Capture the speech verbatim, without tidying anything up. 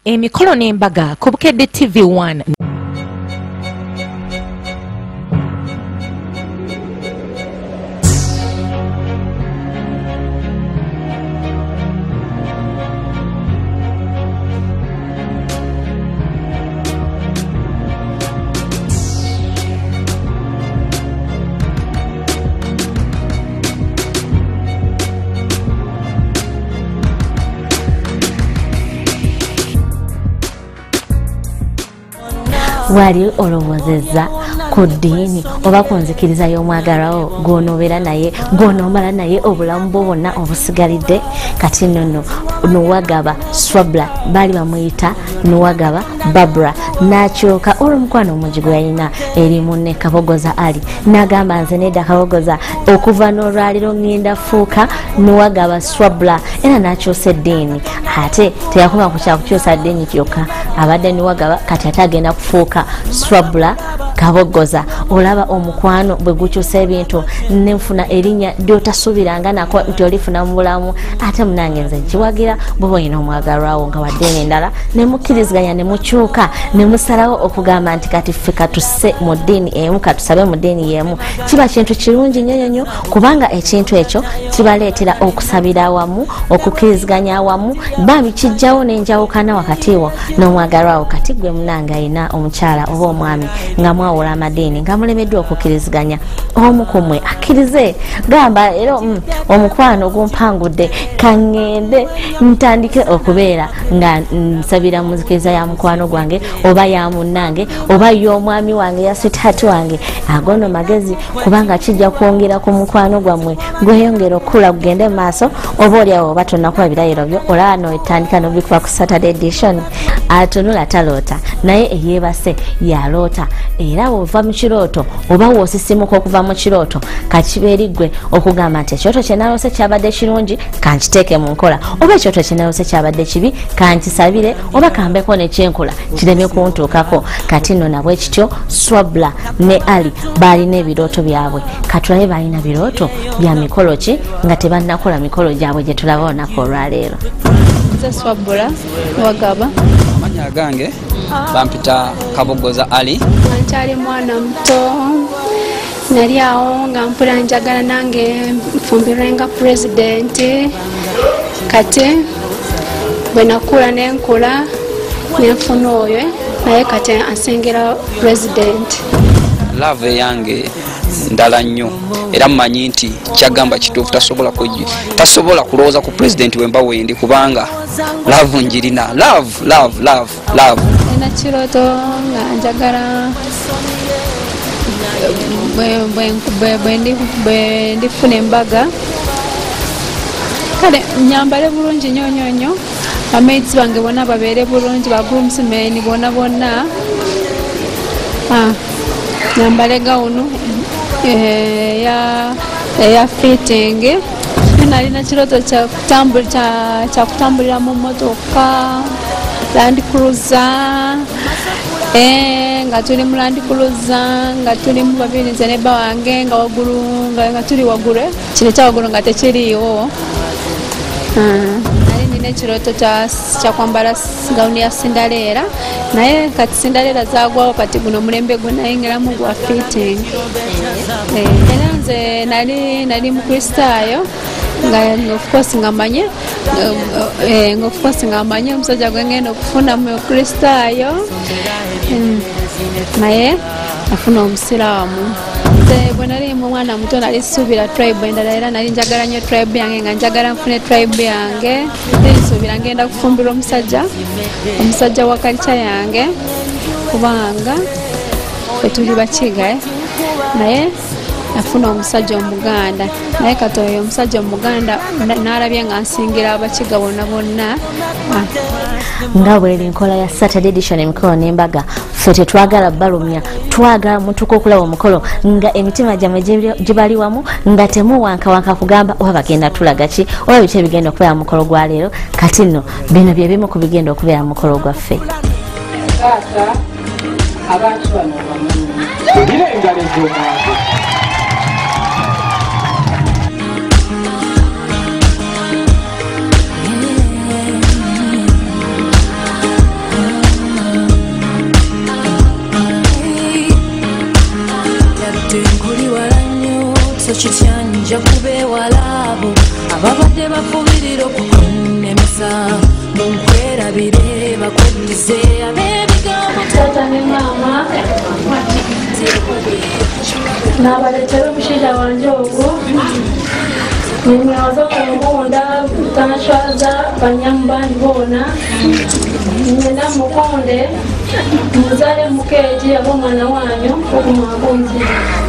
emikolo n'embaga ku Bukedde T V one. Wali olowozeza ku ddiini oba ku nzikiriza y'omwagalwawo gw'onobeera naye gw'onomala naye obulamu bwo bwonna obusigalidde. Kati nno Nuwagaba Swabla baali bamuyita Nuwagaba Barbara n'akyoka olw'omukwano omungi gwe yalina eri munne Kabogoza Ali n'agamba nze nedda Kabogoza okuva n'olwaliro ngenda fuuka Nuwagaba Swabla era n'akyosa eddiini. Ate teyakoma ku kyakukyusa ddiini kyokka, abadde Nuwagaba kati ate agenda kufuuka Swabla Kabogoza. Olaba omukwano bwe gukyusa ebintu nenfuna erinnya ly'otasuubiranga nako nti olifuna mu bulamu. Ate munange nze nkiwagira bwe boyina omwagalwawo nga waddeeni endala ne mukkiriziganya ne mukyuka ne musalawo okugamba nti kati ffe katusse mu ddiini emu, katusabe mu ddiini y'emu. Kiba kintu kirungi nnyo nnyo kubanga ekintu ekyo kibaleetera okusabira awamu, okukkiriziganya awamu, bambi kijjawo n'enjawukana wakati wo n'omwagalwawo. Kati gwe munange ayina omukyala oba omwami nga mwawula amadiini nga mulemeddwa okukkiriziganya, omu ku mmwe akkirize gamba era mm, omukwano gumpangudde kaŋŋende ntandike okubeera nga nsabira mu nzikiriza ya mukwano gwange oba ya munnange oba y'omwami wange ya sweetheart wange. Agono magezi kubanga kijja kwongera ku mukwano gwammwe gweyongera okukula gugende mu maaso. Oba oliawo oba tonnakuba birayiro byo olaba n'otandika n'obikuba ku Saturday edition. Atunula taloota naye eyeebase yaloota, era bw'ova mu kirooto oba w'osisimuka okuva mu kirooto kakibeeri ggwe okugamba nti ekyoto kye naloose kyabadde kirungi kankiteeke mu nkola, oba ekyoto kye naloose kyabadde kibi kankisabire oba kambeko ne kyenkola kireme kuntuukako. Kati nno nabwe kityo Swabla ne Ali baalina ebirooto byabwe. Katulabe baalina birooto bya mikolo ki nga tebannakola mikolo gyabwe gye tulaba olunaku olwaleero. Nze Swabla Nuwagaba. Amanya gange bampita Kabogoza Ali. Nkyali mwana muto, nali awo nga mpula njagala nange nfumbirwe nga pulezidenti. Kati bwe nakula nenkula nenfuna oyo naye kati asengera pulezidenti. Love yange ndala nnyo era mmanyi nti kyagamba kituufu tasobola kuji tasobola kulowooza ku pulezidenti wemba wendi kubanga love njirina. Love, love, love, love. Nina kirooto nga njagala bwe ndifuna embaga kale nyambale bulungi nnyo nnyo nnyo, bamates bange bonna babeere bulungi, bagroomsmen bonna bonna nyambale gawunu eya fitting. Nalina kirooto kyakutambulira mu motoka Land Cruiser, nga tuli mu Land Cruiser nga tuli mu babiri nze nebba wange nga waggulu nga tuli waggulu kino kya waggulu nga tekiriiwo. Nali nina ekirooto kyakwambala gawuni ya Sindaleera naye kati Sindaleera zaagwawo kati guno omulembe gwe nayingiramu gwa fitting. Era nze nali nali mukristaayo nga of course nga manye nga of course nga manye omusajja gwe ngenda okufuna mu kristaayo naye afuna omusiraamu. Nze bwe nali mwana muto nali suubira tribe endala era nali njagala nnyo tribe yange nga njagala nfune tribe yange. Nsuubira ngenda kufumbirwa omusajja omusajja wa kalica yange kubanga ffe tuli Bakiga naye afuna omusajja Omuganda naye kati oyo omusajja Omuganda n'alabye nga nsingira Abakiga bonna bonna. Nga bw'eri nkola ya Saturday edition emikolo n'embaga, ffe tetwagala balumya, twagala mutuuka okulaba omukolo nga emitima gyammwe gibali wamu nga temuwankawanka kugamba oba bagenda tulaga ki oba biki ebigenda okubeera mu mukolo gwa leero. Kati nno bino bye bimu ku bigenda okubeera mu mukolo gwaffe. Abantu bano bamanyi bafubirira okunemesa munkwera bakweddize abebigambo tata ne maama n'abaleetera omushaija wanje ogwo nimwaza kunkunda tanashwaza banyamu bandi boona nyina mukunde muzaale mukeegi aba omwana wanyu okumwakunzi